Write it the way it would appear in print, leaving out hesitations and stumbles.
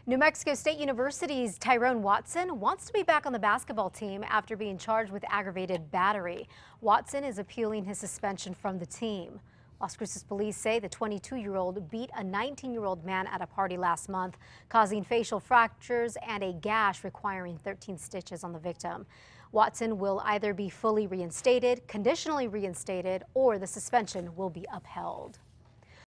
New Mexico State University's Tyrone Watson wants to be back on the basketball team after being charged with aggravated battery. Watson is appealing his suspension from the team. Las Cruces police say the 22-year-old beat a 19-year-old man at a party last month, causing facial fractures and a gash requiring 13 stitches on the victim. Watson will either be fully reinstated, conditionally reinstated, or the suspension will be upheld.